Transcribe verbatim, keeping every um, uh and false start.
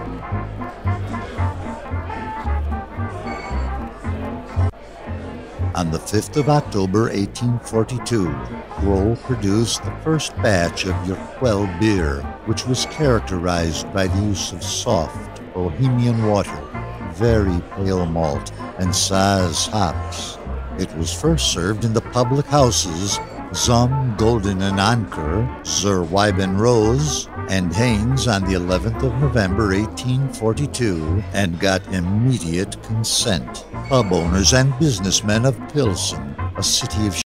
On the fifth of October, eighteen forty-two, Groll produced the first batch of Urquell beer, which was characterized by the use of soft, Bohemian water, very pale malt, and Saaz hops. It was first served in the public houses Zum Golden and Anker, Zur Weiben Rose, and Haynes on the eleventh of November, eighteen forty-two, and got immediate consent. Pub owners and businessmen of Pilsen, a city of